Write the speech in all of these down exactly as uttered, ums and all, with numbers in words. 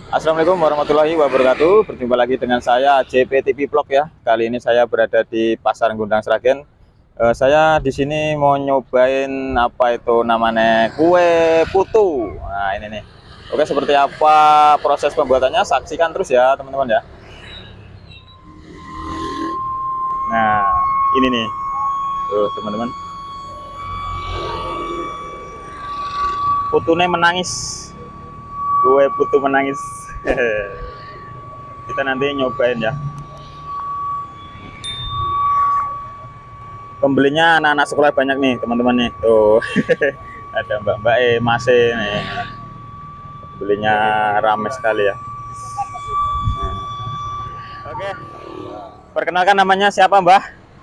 Assalamualaikum warahmatullahi wabarakatuh. Berjumpa lagi dengan saya J P T V Vlog ya. Kali ini saya berada di Pasar Gundang Sragen. Eh, saya di sini mau nyobain apa itu namanya kue putu. Nah ini nih. Oke, seperti apa proses pembuatannya? Saksikan terus ya teman-teman ya. Nah ini nih, tuh teman-teman. Putunya menangis. Kue putu menangis. Kita nanti nyobain ya. Pembelinya anak-anak sekolah banyak nih teman-teman nih. Tuh ada mbak-mbak eh masih nih. Pembelinya ramai sekali ya. Nah. Oke. Perkenalkan namanya siapa Mbah?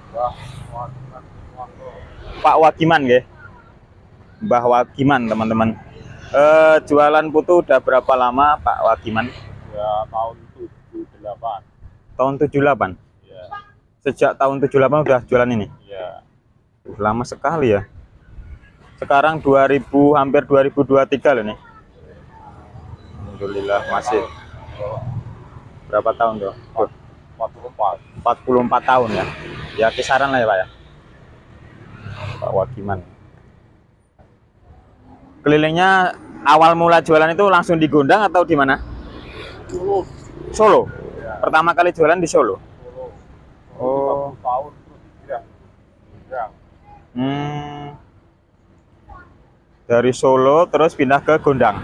Pak Wagiman ya. Mbah Wagiman teman-teman. Eh, jualan putu udah berapa lama Pak Wagiman? Ya tahun tujuh puluh delapan. Tahun tujuh puluh delapan? Ya. Sejak tahun tujuh puluh delapan udah jualan ini? Ya. Uh, lama sekali ya. Sekarang dua ribu, hampir dua ribu dua puluh tiga loh nih. Alhamdulillah masih. Berapa tahun tuh? empat puluh empat. empat puluh empat tahun ya. Ya kisaran lah ya Pak ya. Pak Wagiman. Kelilingnya awal mula jualan itu langsung di Gondang atau di mana? Solo. Solo. Ya. Pertama kali jualan di Solo. Solo. Oh. Tahun ya. Ya. Hmm. Dari Solo terus pindah ke Gondang.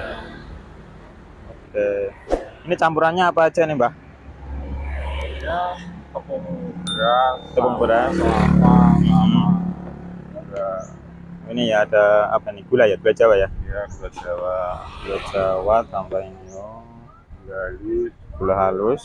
Oke. Ini campurannya apa aja nih, Mbak? Ya, tepung beras, Tepung beras. kelapa, sama ya, Ini ya ada apa nih? Gula ya, gula Jawa ya. ya gula Jawa, Gula Jawa tambah ini oh, gula halus, gula halus.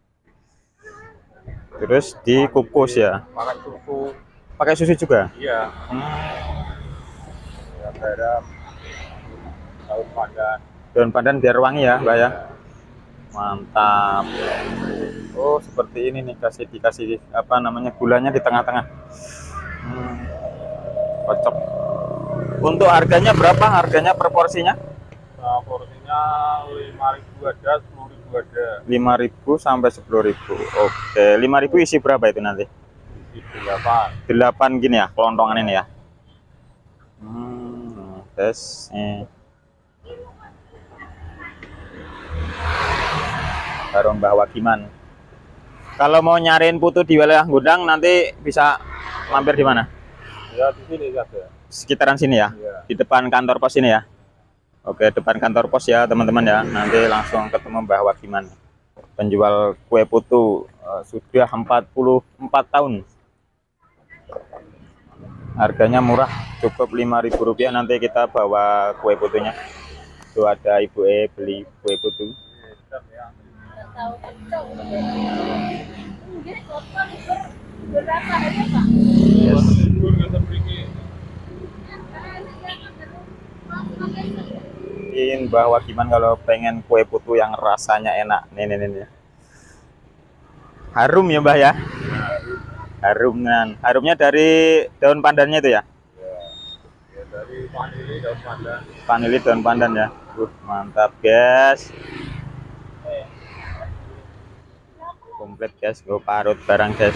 Terus dikukus ya. makan susu. Pakai susu juga? Iya. Hmm. Ya, garam, daun pandan. Daun pandan biar wangi ya, Mbak ya. Mantap. Oh, seperti ini nih, kasih dikasih apa namanya gulanya di tengah-tengah. Hmm. Cocok. Untuk harganya berapa? Harganya per porsinya? Nah, porsinya lima ribu ada, sepuluh ribu ada. lima ribu sampai sepuluh ribu. Oke, lima ribu isi berapa itu nanti? Isi delapan. delapan gini ya, kelontongan ini ya. Hmm, tes. Eh. Baru Mbah Wagiman. Kalau mau nyariin putu di wilayah Gondang nanti bisa mampir di mana? Ya di sini saja. Sekitaran sini ya, Ya. di depan kantor pos ini ya. Oke, depan kantor pos ya teman-teman ya. Nanti langsung ketemu Mbah Wagiman, penjual kue putu uh, sudah empat puluh empat tahun. Harganya murah, cukup lima ribu rupiah. Nanti kita bawa kue putunya. Tuh ada ibu E beli kue putu. Yes. Ini Mbah Wagiman kalau pengen kue putu yang rasanya enak. Nih nih nih. nih. Harum ya Mbah ya. Harum kan. Harumnya dari daun pandannya itu ya. Ya, dari vanili daun pandan. Vanili daun pandan ya. Uh, mantap guys. Komplit guys, gue parut barang guys.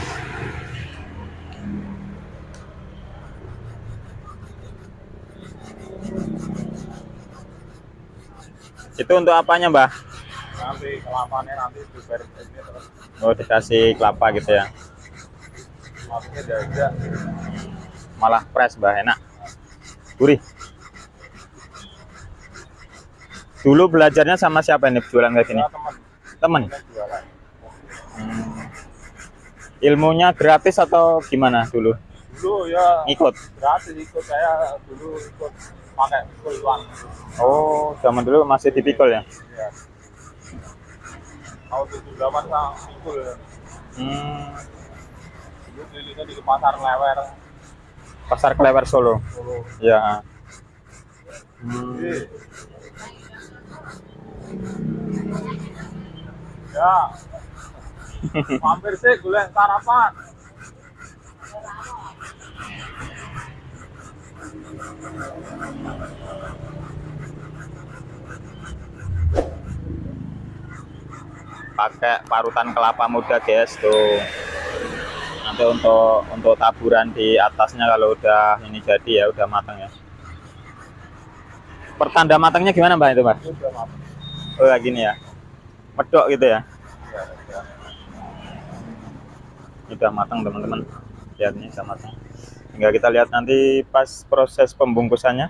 Itu untuk apanya Mbah? Nanti kelapanya nanti diberes ini terus Oh dikasih kelapa gitu ya. masuknya diajak. Malah fresh Mbah, enak. Gurih. Dulu belajarnya sama siapa ini jualan kayak gini? Ya, teman. Temen? Kita jualan. Hmm. Ilmunya gratis atau gimana dulu? Dulu ya Ngikut? gratis ikut, saya dulu ikut pakai pikul uang. Oh, zaman dulu masih dipikul ya? Ya. Tahun tujuh puluh delapan saya pikul. Hmm. Dulu kelilingnya di pasar lewer. Pasar Klewer Solo. Solo. Ya. Hmm. Ya. Mampir sih golek sarapan. pakai parutan kelapa muda guys tuh. Nanti untuk untuk taburan di atasnya kalau udah ini jadi ya udah matang ya. Pertanda matangnya gimana Mbak itu Mbak? Udah matang. Oh kayak gini ya, medok gitu ya. Ya, ya. Ini udah matang teman-teman, lihat nih udah matang. Tinggal kita lihat nanti pas proses pembungkusannya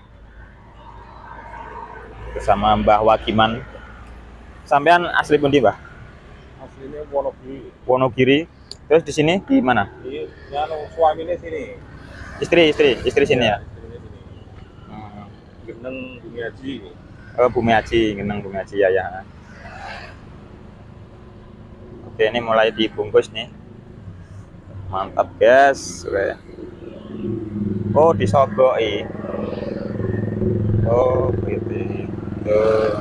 bersama Mbah Wagiman. Sampean asli pundi Mbah? Aslinya Wonogiri. Wonogiri. Terus di sini di mana? Ini anu suaminya sini. Istri, istri, istri sini ya. Istrinya sini. Hmm. Geneng Bumi Haji ini. Oh, Bumi Haji, Geneng Bumi Haji ya ya. Oke, ini mulai dibungkus nih. Mantap guys. Oke. Oh, disogoi. Oh, gitu. Tuh.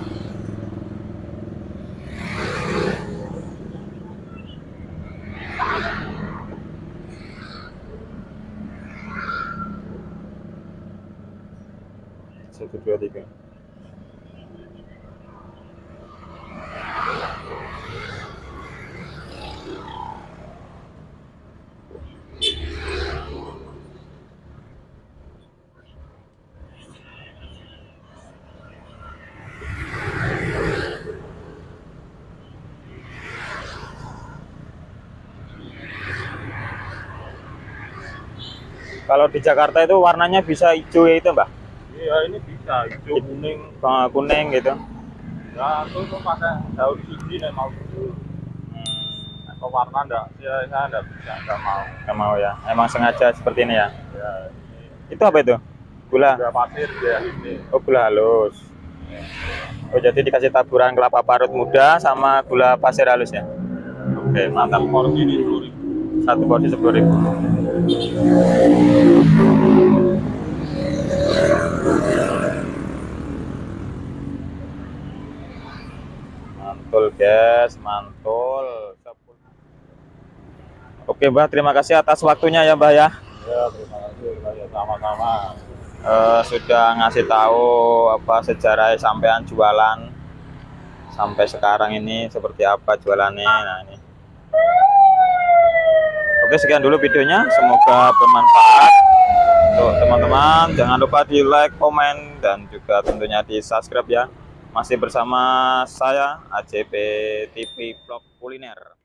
Satu dua tiga. Kalau di Jakarta itu warnanya bisa hijau ya itu Mbak? Iya ini bisa hijau kuning. Kalau kuning gitu. Ya itu tuh pakai daun siji nih mau itu. Hmm, Atau warna enggak? Ya saya enggak bisa, enggak mau. nggak mau ya. Emang sengaja seperti ini ya. Ya ini Itu apa itu? Gula. gula pasir ya ini. Oh, gula halus. Oh, jadi dikasih taburan kelapa parut muda sama gula pasir halus ya. Oke, mantap. Satu porsi ini sepuluh ribu. Satu porsi sepuluh ribu. Mantul guys, mantul. Oke Mbah, terima kasih atas waktunya ya Mbah ya. Ya terima kasih, ya sama-sama. Eh, sudah ngasih tahu apa sejarah sampean jualan sampai sekarang ini seperti apa jualannya. Nah ini. Oke, sekian dulu videonya, semoga bermanfaat untuk teman-teman. Jangan lupa di like, komen, dan juga tentunya di subscribe ya. Masih bersama saya A J P T V Vlog Kuliner.